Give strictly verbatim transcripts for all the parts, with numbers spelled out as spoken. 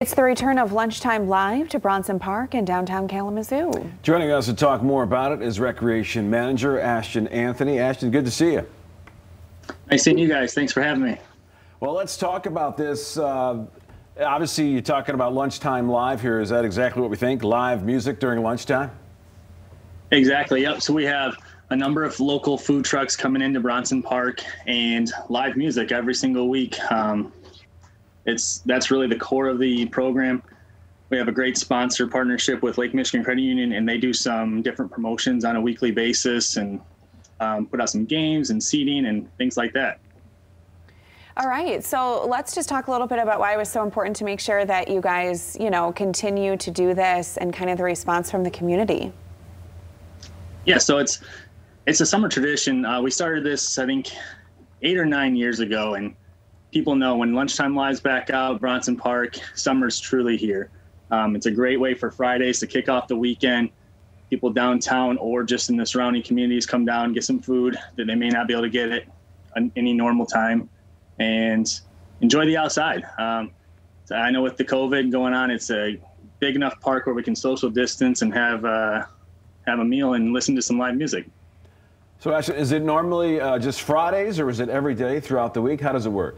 It's the return of Lunchtime Live to Bronson Park in downtown Kalamazoo. Joining us to talk more about it is Recreation Manager Ashton Anthony. Ashton, good to see you. Nice seeing you guys. Thanks for having me. Well, let's talk about this. Uh, obviously, you're talking about Lunchtime Live here. Is that exactly what we think? Live music during lunchtime? Exactly. Yep. So we have a number of local food trucks coming into Bronson Park and live music every single week. Um, It's that's really the core of the program. We have a great sponsor partnership with Lake Michigan Credit Union, and they do some different promotions on a weekly basis and um, put out some games and seating and things like that. All right, so let's just talk a little bit about why it was so important to make sure that you guys, you know, continue to do this and kind of the response from the community. Yeah, so it's it's a summer tradition. Uh, we started this, I think, eight or nine years ago, and people know when Lunchtime Live's back out, Bronson Park, summer's truly here. Um, it's a great way for Fridays to kick off the weekend. People downtown or just in the surrounding communities come down, get some food that they may not be able to get at any normal time, and enjoy the outside. Um, so I know with the COVID going on, it's a big enough park where we can social distance and have uh, have a meal and listen to some live music. So, Ashton, is it normally uh, just Fridays, or is it every day throughout the week? How does it work?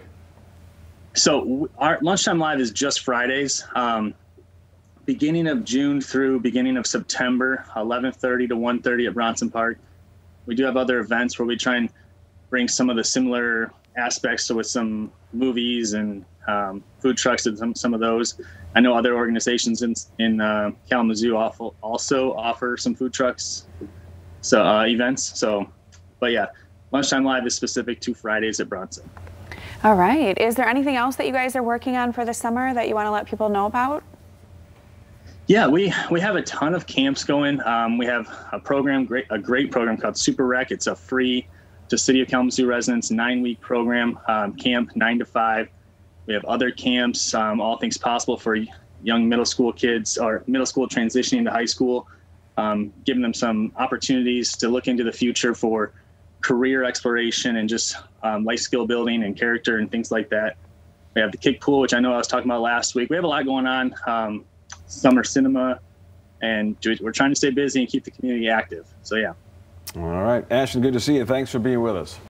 So our Lunchtime Live is just Fridays, um, beginning of June through beginning of September, eleven thirty to one thirty at Bronson Park. We do have other events where we try and bring some of the similar aspects, so with some movies and um, food trucks and some, some of those. I know other organizations in, in uh, Kalamazoo also offer some food trucks so uh, events. So, but yeah, Lunchtime Live is specific to Fridays at Bronson. All right. Is there anything else that you guys are working on for the summer that you want to let people know about? Yeah, we we have a ton of camps going. Um, we have a program, great a great program called Super Rec. It's a free to City of Kalamazoo residents nine-week program, um, camp nine to five. We have other camps, um, all things possible for young middle school kids or middle school transitioning to high school, um, giving them some opportunities to look into the future for career exploration and just um, life skill building and character and things like that. We have the kick pool, which I know I was talking about last week. We have a lot going on, um, summer cinema, and we're trying to stay busy and keep the community active. So, yeah. All right. Ashton, good to see you. Thanks for being with us.